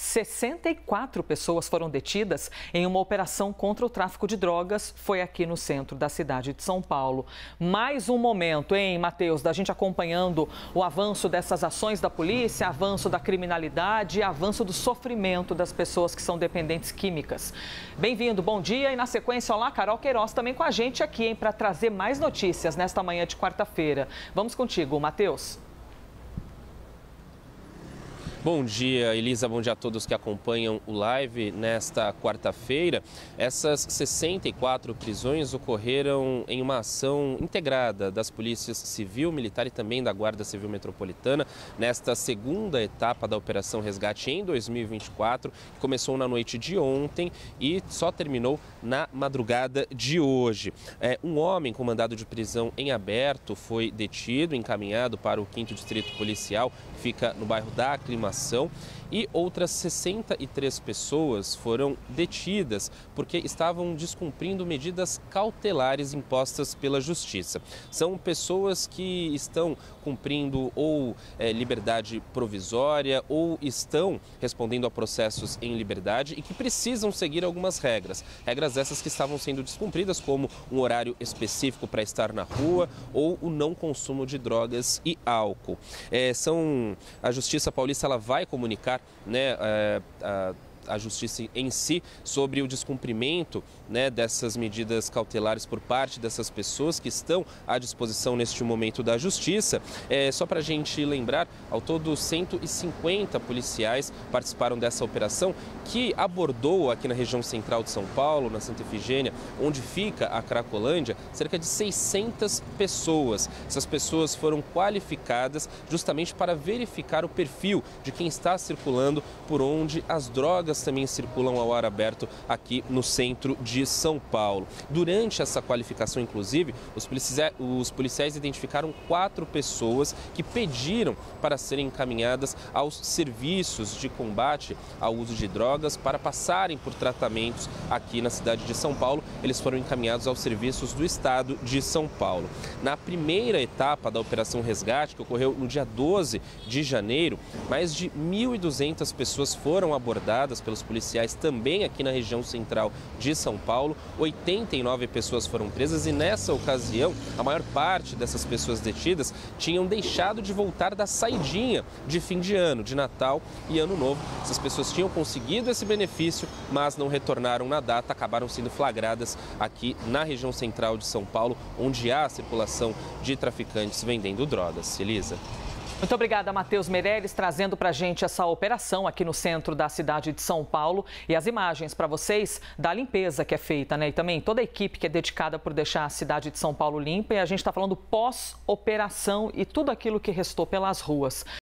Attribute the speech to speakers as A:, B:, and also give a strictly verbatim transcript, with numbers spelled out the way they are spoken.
A: sessenta e quatro pessoas foram detidas em uma operação contra o tráfico de drogas. Foi aqui no centro da cidade de São Paulo. Mais um momento, hein, Matheus, da gente acompanhando o avanço dessas ações da polícia, avanço da criminalidade, avanço do sofrimento das pessoas que são dependentes químicas. Bem-vindo, bom dia. E na sequência, olá, Carol Queiroz também com a gente aqui, hein, para trazer mais notícias nesta manhã de quarta-feira. Vamos contigo, Matheus.
B: Bom dia, Elisa. Bom dia a todos que acompanham o live nesta quarta-feira. Essas sessenta e quatro prisões ocorreram em uma ação integrada das polícias civil, militar e também da Guarda Civil Metropolitana nesta segunda etapa da Operação Resgate em dois mil e vinte e quatro, que começou na noite de ontem e só terminou na madrugada de hoje. É, um homem com mandado de prisão em aberto foi detido, encaminhado para o quinto Distrito Policial, que fica no bairro da Aclimação. E outras sessenta e três pessoas foram detidas porque estavam descumprindo medidas cautelares impostas pela Justiça. São pessoas que estão cumprindo ou é, liberdade provisória ou estão respondendo a processos em liberdade e que precisam seguir algumas regras. Regras essas que estavam sendo descumpridas, como um horário específico para estar na rua ou o não consumo de drogas e álcool. É, são, a Justiça Paulista ela vai comunicar, né, a, a, a Justiça em si sobre o descumprimento, né, dessas medidas cautelares por parte dessas pessoas que estão à disposição neste momento da Justiça. É, só para a gente lembrar, ao todo cento e cinquenta policiais participaram dessa operação que abordou aqui na região central de São Paulo, na Santa Efigênia, onde fica a Cracolândia, cerca de seiscentas pessoas. Essas pessoas foram qualificadas justamente para verificar o perfil de quem está circulando por onde as drogas também circulam ao ar aberto aqui no centro de São Paulo. Durante essa qualificação, inclusive, os policiais, os policiais identificaram quatro pessoas que pediram para serem encaminhadas aos serviços de combate ao uso de drogas para passarem por tratamentos aqui na cidade de São Paulo. Eles foram encaminhados aos serviços do estado de São Paulo. Na primeira etapa da Operação Resgate, que ocorreu no dia doze de janeiro, mais de mil e duzentas pessoas foram abordadas pelos policiais também aqui na região central de São Paulo. oitenta e nove pessoas foram presas e nessa ocasião a maior parte dessas pessoas detidas tinham deixado de voltar da saidinha de fim de ano, de Natal e Ano Novo. Essas pessoas tinham conseguido esse benefício, mas não retornaram na data, acabaram sendo flagradas aqui na região central de São Paulo, onde há circulação de traficantes vendendo drogas. Elisa.
A: Muito obrigada, Matheus Meirelles, trazendo para a gente essa operação aqui no centro da cidade de São Paulo e as imagens para vocês da limpeza que é feita, né? E também toda a equipe que é dedicada por deixar a cidade de São Paulo limpa. E a gente está falando pós-operação e tudo aquilo que restou pelas ruas.